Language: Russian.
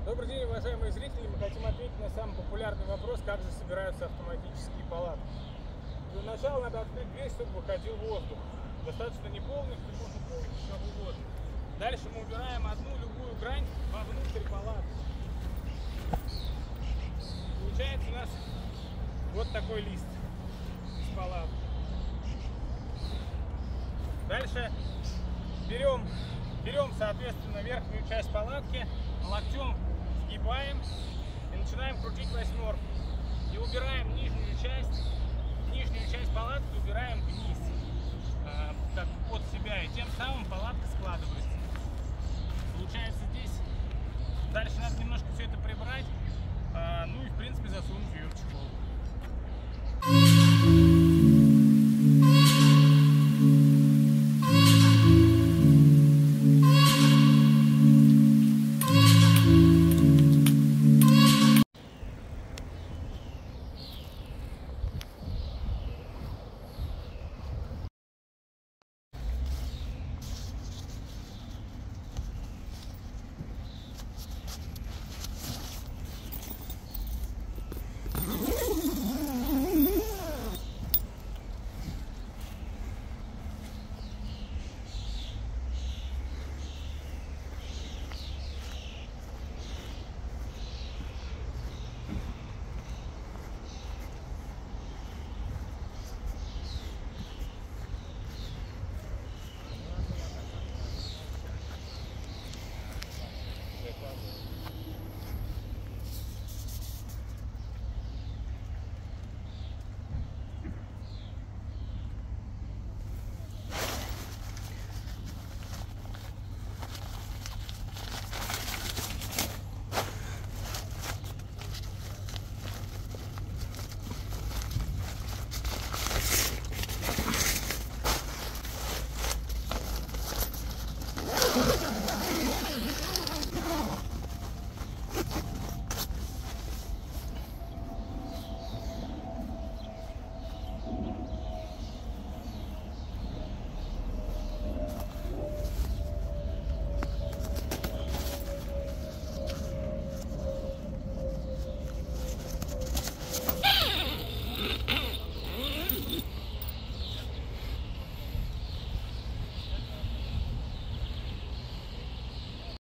Добрый день, уважаемые зрители! Мы хотим ответить на самый популярный вопрос, как же собираются автоматические палатки. Для начала надо открыть дверь, чтобы выходил воздух. Достаточно не полностью, можно полностью, как угодно. Дальше мы убираем одну любую грань вовнутрь палатки. Получается у нас вот такой лист из палатки. Дальше берем, соответственно, верхнюю часть палатки, локтем сгибаем и начинаем крутить восьмерку. И убираем нижнюю часть палатки убираем вниз, так под себя, и тем самым палатка складывается. Получается здесь. Дальше надо немножко все это прибрать, ну и в принципе засунуть ее в чехол.